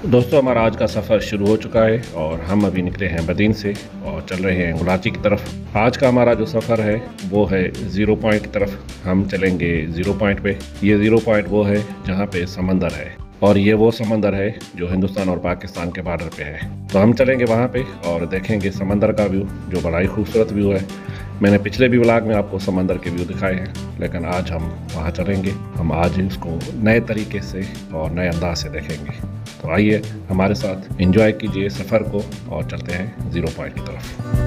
दोस्तों, हमारा आज का सफ़र शुरू हो चुका है और हम अभी निकले हैं बदीन से और चल रहे हैं गुलाची की तरफ। आज का हमारा जो सफ़र है वो है ज़ीरो पॉइंट की तरफ। हम चलेंगे ज़ीरो पॉइंट पे। ये ज़ीरो पॉइंट वो है जहाँ पे समंदर है और ये वो समंदर है जो हिंदुस्तान और पाकिस्तान के बॉर्डर पे है। तो हम चलेंगे वहाँ पे और देखेंगे समंदर का व्यू, जो बड़ा ही खूबसूरत व्यू है। मैंने पिछले भी व्लॉग में आपको समंदर के व्यू दिखाए हैं, लेकिन आज हम वहाँ चलेंगे। हम आज इसको नए तरीके से और नए अंदाज से देखेंगे। तो आइए हमारे साथ एंजॉय कीजिए सफ़र को और चलते हैं ज़ीरो पॉइंट की तरफ।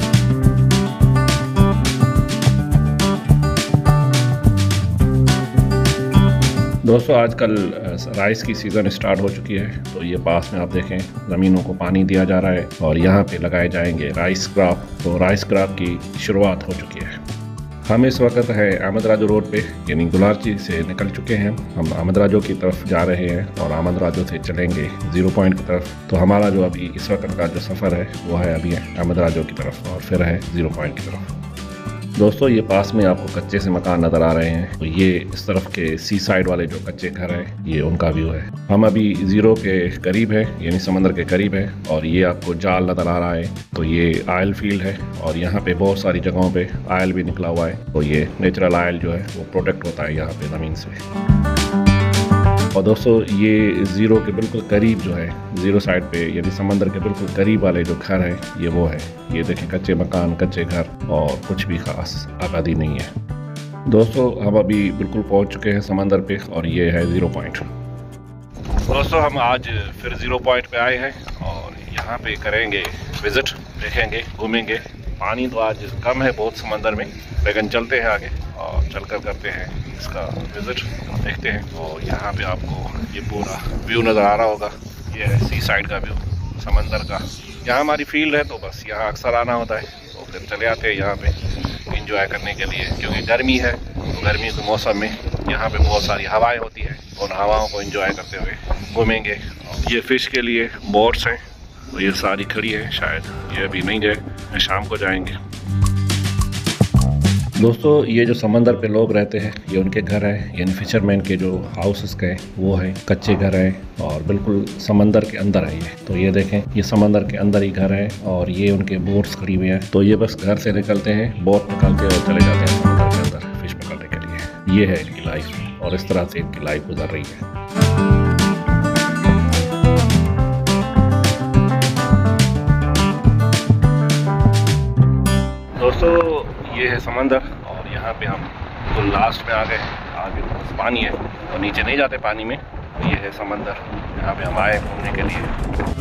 दोस्तों, आजकल राइस की सीज़न स्टार्ट हो चुकी है, तो ये पास में आप देखें ज़मीनों को पानी दिया जा रहा है और यहाँ पे लगाए जाएंगे राइस क्रॉप। तो राइस क्रॉप की शुरुआत हो चुकी है। हम इस वक्त है अहमद राजो रोड पे, यानी गुलाची से निकल चुके हैं। हम अहमद राजो की तरफ जा रहे हैं और अहमद राजो से चलेंगे ज़ीरो पॉइंट की तरफ। तो हमारा जो अभी इस वक्त का जो सफ़र है वो है अभी अहमद राजो की तरफ और फिर है ज़ीरो पॉइंट की तरफ। दोस्तों, ये पास में आपको कच्चे से मकान नज़र आ रहे हैं। तो ये इस तरफ के सी साइड वाले जो कच्चे घर हैं, ये उनका व्यू है। हम अभी ज़ीरो के करीब है, यानी समंदर के करीब है और ये आपको जाल नज़र आ रहा है। तो ये आयल फील्ड है और यहाँ पे बहुत सारी जगहों पे आयल भी निकला हुआ है। तो ये नेचुरल आयल जो है वो प्रोटेक्ट होता है यहाँ पे ज़मीन से। और दोस्तों, ये ज़ीरो के बिल्कुल करीब जो है, ज़ीरो साइड पे यानी समंदर के बिल्कुल करीब वाले जो घर है ये वो है। ये देखें, कच्चे मकान, कच्चे घर और कुछ भी ख़ास आबादी नहीं है। दोस्तों, हम अभी बिल्कुल पहुंच चुके हैं समंदर पे और ये है ज़ीरो पॉइंट। दोस्तों, हम आज फिर ज़ीरो पॉइंट पे आए हैं और यहाँ पे करेंगे विज़िट, देखेंगे, घूमेंगे। पानी तो आज कम है बहुत समंदर में, लेकिन चलते हैं आगे और चलकर करते हैं इसका विज़िट, देखते हैं। तो यहाँ पे आपको ये पूरा व्यू नज़र आ रहा होगा। ये है सी साइड का व्यू समंदर का। यहाँ हमारी फील्ड है तो बस यहाँ अक्सर आना होता है। तो फिर चले आते हैं यहाँ पे इंजॉय करने के लिए, क्योंकि गर्मी है। तो गर्मी के मौसम में यहाँ पे बहुत सारी हवाएं होती है। उन हवाओं को इंजॉय करते हुए घूमेंगे। ये फ़िश के लिए बोट्स हैं, तो ये सारी खड़ी है, शायद ये अभी नहीं गए, शाम को जाएंगे। दोस्तों, ये जो समंदर पे लोग रहते हैं ये उनके घर है, यानी फिशरमैन के जो हाउसेस के वो है, कच्चे घर हैं और बिल्कुल समंदर के अंदर है ये। तो ये देखें, ये समंदर के अंदर ही घर है और ये उनके बोट्स खड़ी हुई हैं। तो ये बस घर से निकलते हैं, बोट निकालते हैं और चले जाते हैं समंदर के अंदर फिश पकड़ने के लिए। ये है इनकी लाइफ और इस तरह से इनकी लाइफ गुजर रही है। दोस्तों, ये है समंदर और यहाँ पे हम तो लास्ट में आ गए। आगे तो पानी है और नीचे नहीं जाते पानी में। तो ये है समंदर, यहाँ पे हम आए घूमने के लिए।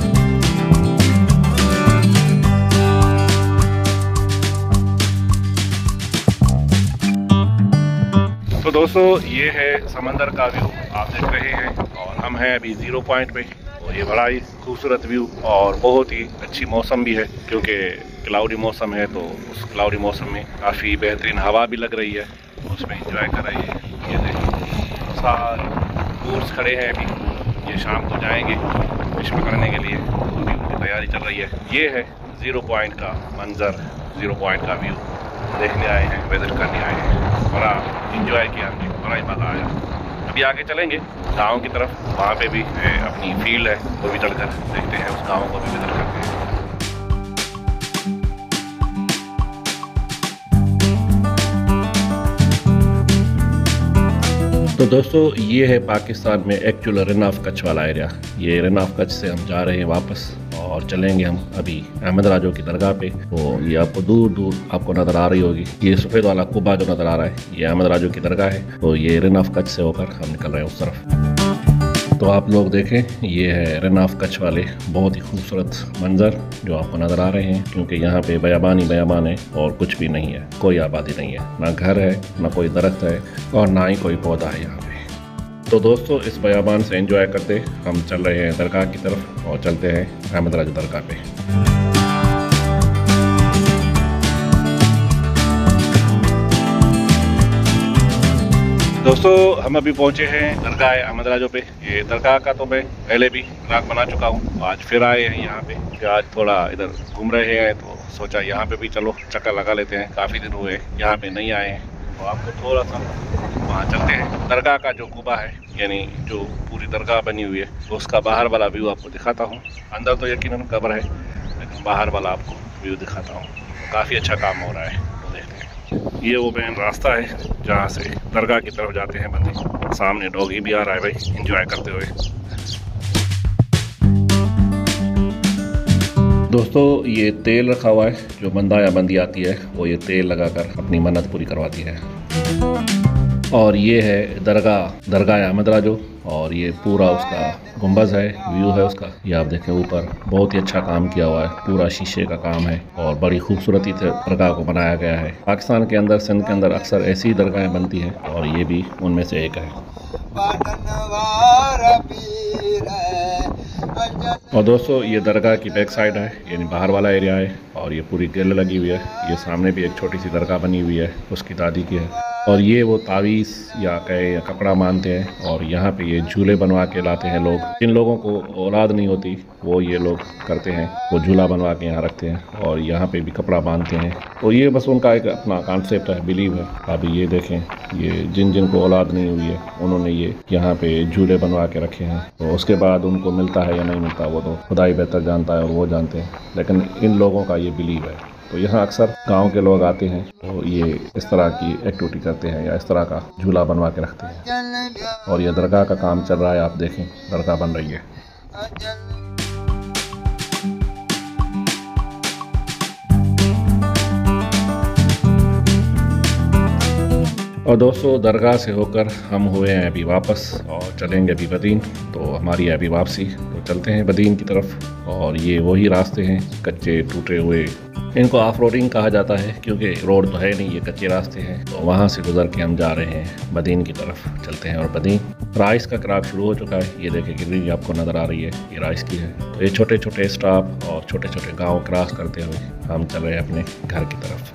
तो दोस्तों, ये है समंदर का व्यू आप देख रहे हैं और हम हैं अभी ज़ीरो पॉइंट पे। और ये बड़ा ही खूबसूरत व्यू और बहुत ही अच्छी मौसम भी है, क्योंकि क्लाउडी मौसम है। तो उस क्लाउडी मौसम में काफ़ी बेहतरीन हवा भी लग रही है, उसमें एंजॉय कर रही है। ये देखिए, सारे बोट्स खड़े हैं अभी, ये शाम को जाएंगे फिश पकड़ने के लिए। अभी उनकी तैयारी चल रही है। ये है ज़ीरो पॉइंट का मंजर, ज़ीरो पॉइंट का व्यू देखने आए हैं, विजिट करने आए हैं। बड़ा इंजॉय किया हमने, बड़ा ही मज़ा आया। अभी आगे चलेंगे गांव की तरफ, वहाँ पे भी अपनी फील्ड है, वो भी चढ़कर देखते हैं, उस गांव को भी विजिट करते हैं। तो दोस्तों, ये है पाकिस्तान में एक्चुअल रन ऑफ कच्छ वाला एरिया। ये रन ऑफ कच्छ से हम जा रहे हैं वापस और चलेंगे हम अभी अहमद राजो की दरगाह पे। तो ये आपको दूर दूर आपको नज़र आ रही होगी, ये सफ़ेद वाला कुबा जो नज़र आ रहा है, ये अहमद राजो की दरगाह है। तो ये रन ऑफ कच्छ से होकर हम निकल रहे हैं उस तरफ। तो आप लोग देखें, ये है रन ऑफ कच्छ वाले बहुत ही खूबसूरत मंजर जो आपको नज़र आ रहे हैं, क्योंकि यहाँ पे बयाबान ही बयाबान है और कुछ भी नहीं है, कोई आबादी नहीं है, ना घर है, ना कोई दरख्त है और ना ही कोई पौधा है यहाँ पे। तो दोस्तों, इस बयाबान से एंजॉय करते हम चल रहे हैं दरगाह की तरफ और चलते हैं अहमद राजो दरगाह पे। दोस्तों, हम अभी पहुंचे हैं दरगाह अहमद राजो पे। ये दरगाह का तो मैं पहले भी व्लॉग बना चुका हूँ, आज फिर आए हैं यहाँ पे। आज थोड़ा इधर घूम रहे हैं तो सोचा यहाँ पे भी चलो चक्कर लगा लेते हैं, काफ़ी दिन हुए यहाँ पे नहीं आए हैं। तो आपको थोड़ा सा वहाँ चलते हैं। दरगाह का जो कुबा है, यानी जो पूरी दरगाह बनी हुई है, तो उसका बाहर वाला व्यू आपको दिखाता हूँ। अंदर तो यकीनन कब्र है, लेकिन बाहर वाला आपको व्यू दिखाता हूँ। तो काफ़ी अच्छा काम हो रहा है, तो देखते हैं। ये वो मेन रास्ता है जहाँ से दरगाह की तरफ जाते हैं बंदे। सामने डॉगी भी आ रहा है भाई, एंजॉय करते हुए। दोस्तों, ये तेल रखा हुआ है, जो बंदा या बंदी आती है वो ये तेल लगाकर अपनी मन्नत पूरी करवाती है। और ये है दरगाह अहमद राजो, और ये पूरा उसका गुंबज है, व्यू है उसका। ये आप देखें ऊपर बहुत ही अच्छा काम किया हुआ है, पूरा शीशे का काम है और बड़ी खूबसूरती से दरगाह को बनाया गया है। पाकिस्तान के अंदर, सिंध के अंदर अक्सर ऐसी दरगाहें बनती हैं और ये भी उनमें से एक है। और दोस्तों, ये दरगाह की बैक साइड है, यानी बाहर वाला एरिया है, और ये पूरी ग्रिल लगी हुई है। ये सामने भी एक छोटी सी दरगाह बनी हुई है, उसकी दादी की है। और ये वो तावीज़ या कहे या कपड़ा मानते हैं, और यहाँ पे ये झूले बनवा के लाते हैं लोग। जिन लोगों को औलाद नहीं होती वो ये लोग करते हैं, वो झूला बनवा के यहाँ रखते हैं और यहाँ पे भी कपड़ा बांधते हैं। तो ये बस उनका एक अपना कॉन्सेप्ट है, बिलीव है। अभी ये देखें, ये जिन को औलाद नहीं हुई है उन्होंने ये यहाँ पे झूले बनवा के रखे हैं। तो उसके बाद उनको मिलता है या नहीं मिलता वो तो खुदा ही बेहतर जानता है और वो जानते हैं, लेकिन इन लोगों का ये बिलीव है। तो यहाँ अक्सर गांव के लोग आते हैं तो ये इस तरह की एक्टिविटी करते हैं या इस तरह का झूला बनवा के रखते हैं। और ये दरगाह का काम चल रहा है, आप देखें दरगाह बन रही है। और दोस्तों, दरगाह से होकर हम हुए हैं अभी वापस और चलेंगे अभी बदीन। तो हमारी है अभी वापसी, तो चलते हैं बदीन की तरफ। और ये वही रास्ते हैं कच्चे टूटे हुए, इनको ऑफ रोडिंग कहा जाता है क्योंकि रोड तो है नहीं, ये कच्चे रास्ते हैं। तो वहाँ से गुजर के हम जा रहे हैं बदीन की तरफ, चलते हैं। और बदीन राइस का क्रॉप शुरू हो चुका है, ये देखें ग्रीनरी आपको नज़र आ रही है, ये राइस की है। तो ये छोटे छोटे स्टॉप और छोटे छोटे गाँव क्रॉस करते हुए हम चल रहे हैं अपने घर की तरफ।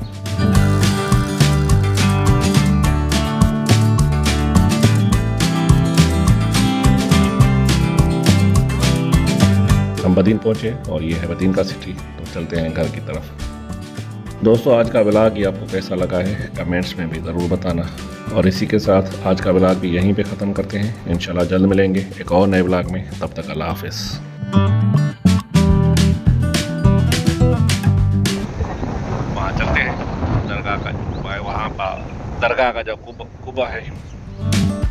हम बदीन पहुँचे और ये है बदीन का सिटी, तो चलते हैं घर की तरफ। दोस्तों, आज का व्लॉग ये आपको कैसा लगा है कमेंट्स में भी ज़रूर बताना। और इसी के साथ आज का व्लॉग भी यहीं पे ख़त्म करते हैं। इंशाल्लाह जल्द मिलेंगे एक और नए व्लॉग में, तब तक अल्लाह हाफिज़। वहाँ चलते हैं दरगाह का, वहाँ पर दरगाह का जो कुबा है।